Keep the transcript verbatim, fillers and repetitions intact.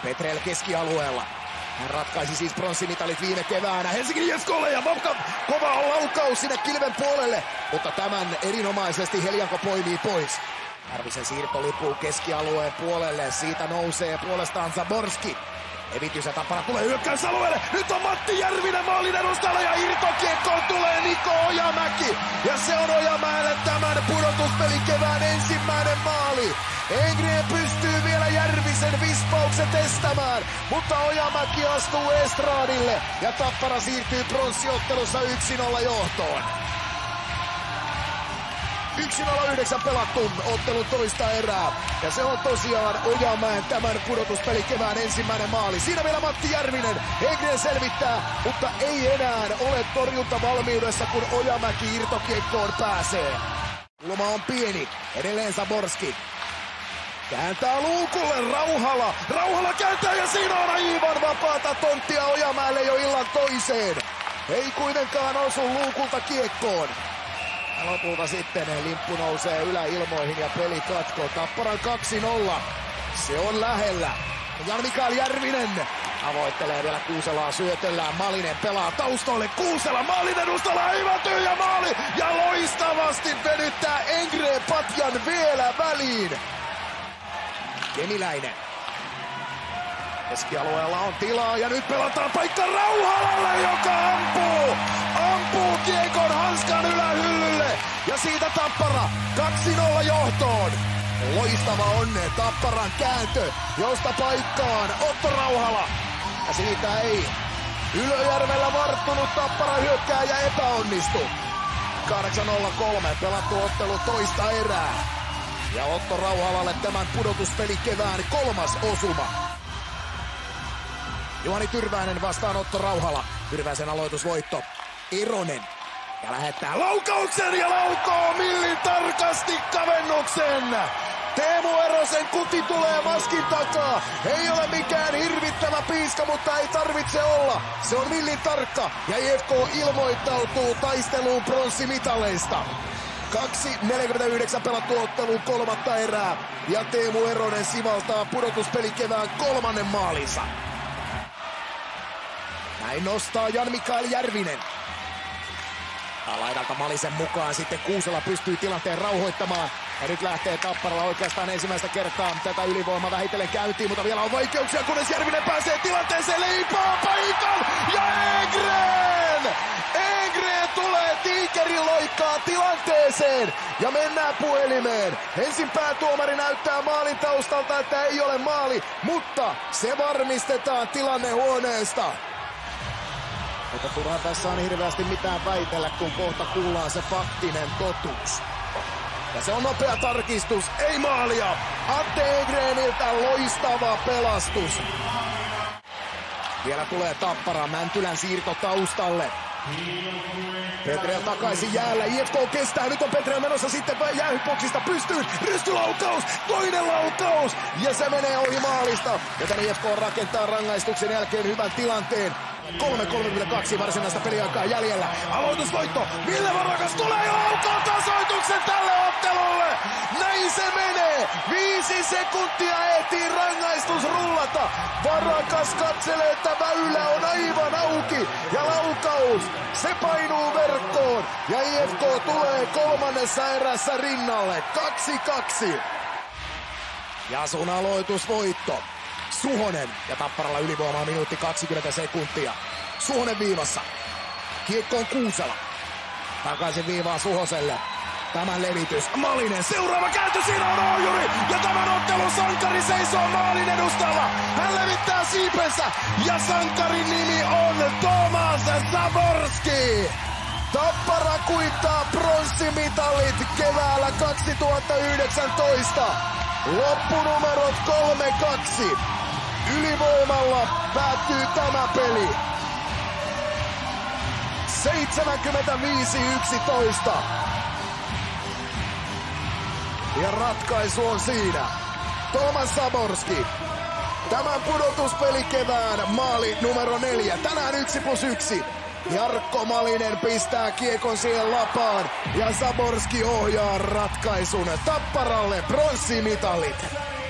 Petrel keskialueella. Hän ratkaisi siis pronssimitalit viime keväänä Helsingin I F K:lle ja Bobka kova on laukaus sinne kilven puolelle. Mutta tämän erinomaisesti Helianko poimii pois. Järvisen siirto lipuu keskialueen puolelle. Siitä nousee puolestaan Zaborski. Evitys ja Tappara tulee hyökkäysalueelle. Nyt on Matti Järvinen maalin edustalla ja irtokiekkoon tulee Niko Ojamäki. Ja se on Ojamäelle tämän pudotuspelin kevään ensimmäinen maali. Engren pystyy vielä Järvisen vispauksen testämään, mutta Ojamäki astuu estradille ja Tappara siirtyy pronssiottelussa yksi nolla johtoon. yksi nolla yhdeksän pelattu ottelun toista erää. Ja se on tosiaan Ojamäen tämän pudotuspeli kevään ensimmäinen maali. Siinä vielä Matti Järvinen. Engren selvittää, mutta ei enää ole torjunta valmiudessa, kun Ojamäki irtokiekkoon pääsee. Kulma on pieni. Edelleen Zaborski. Kääntää luukulle Rauhala. Rauhala kääntää ja siinä on aivan vapaata tonttia Ojamäelle jo illan toiseen. Ei kuitenkaan osu luukulta kiekkoon. Ja lopulta sitten limppu nousee yläilmoihin ja peli katkoo. Tapparan kaksi nolla. Se on lähellä. Jan-Mikael Järvinen avoittelee vielä Kuuselaa syötellään. Malinen pelaa taustoille. Kuusela maalin edustalla aivan tyhjä maali. Ja loistavasti venyttää Engren patjan vielä väliin. Kemiläinen. Keskialueella on tilaa ja nyt pelataan paikka Rauhalalle, joka ampuu. Ampuu kiekon hanskan ylähyllylle. Ja siitä Tappara kaksi nolla johtoon. Loistava onne Tapparan kääntö, josta paikkaan Otto Rauhala. Ja siitä ei Ylöjärvellä varttunut Tappara hyökkää ja epäonnistu. kahdeksan nolla kolme pelattu ottelu toista erää. Ja Otto Rauhalalle tämän pudotuspeli kevään kolmas osuma. Juhani Tyrväinen vastaan Otto Rauhala. Tyrväisen aloitusvoitto. Ironen. Ja lähettää laukauksen ja laukoo millin tarkasti kavennuksen. Teemu Erosen kuti tulee maskin takaa. Ei ole mikään hirvittävä piiska, mutta ei tarvitse olla. Se on millin tarkka ja I F K ilmoittautuu taisteluun pronssimitaleista. kaksi neljäkymmentäyhdeksän pelattu otteluun kolmatta erää ja Teemu Eronen sivaltaa pudotuspeli kevään kolmannen maalinsa. Näin nostaa Jan-Mikael Järvinen. Laidalta Malisen mukaan sitten Kuusela pystyy tilanteen rauhoittamaan. Ja nyt lähtee Tapparalla oikeastaan ensimmäistä kertaa tätä ylivoimaa vähitellen käyntiin, mutta vielä on vaikeuksia, kunnes Järvinen pääsee tilanteeseen, leipaa paikan ja Engren! Engren tulee tiikerin loikkaa tilanteeseen ja mennään puhelimeen. Ensin päätuomari näyttää maalin taustalta, että ei ole maali, mutta se varmistetaan tilannehuoneesta. Mutta turhaan tässä on hirveästi mitään väitellä, kun kohta kuullaan se faktinen totuus. Ja se on nopea tarkistus, ei maalia. Atte Engreniltä loistava pelastus. Vielä tulee Tappara, Mäntylän siirto taustalle. Petrel takaisin jäällä, I F K kestää, nyt on Petrel menossa sitten jäähyboksista pystyyn, rystylaukaus, toinen laukaus ja se menee ohi maalista. Joten I F K rakentaa rangaistuksen jälkeen hyvän tilanteen. kolme kolmekymmentäkaksi varsinaista peliaikaa jäljellä. Aloitusvoitto, Ville Varakas tulee ja laukoo tasoituksen tälle ottelulle. Näin se menee. Viisi sekuntia ehtii rangaistus rullata. Varakas katselee, että väylä on aivan auki. Ja laukaus, se painuu verkkoon. Ja I F K tulee kolmannessa erässä rinnalle. kaksi kaksi. Ja sun aloitusvoitto. Suhonen ja Tapparalla ylivoimaa minuutti kaksikymmentä sekuntia. Suhonen viivassa. Kiekko on Kuusela. Takaisin viivaa Suhoselle. Tämän levitys. Malinen seuraava kääntö. Siinä on Oujuri. Ja tämän ottelun sankari seisoo maalin edustalla. Hän levittää siipensä. Ja sankarin nimi on Tomas Zaborski. Tappara kuittaa pronssimitalit keväällä kaksituhattayhdeksäntoista. Loppunumerot kolme kaksi. Ylivoimalla päättyy tämä peli. seitsemänkymmentäviisi yksitoista. Ja ratkaisu on siinä. Tomas Zaborski. Tämän pudotuspeli kevään maali numero neljä. Tänään yksi plus yksi. Jarkko Malinen pistää kiekon siihen lapaan ja Zaborski ohjaa ratkaisun. Tapparalle pronssimitalit.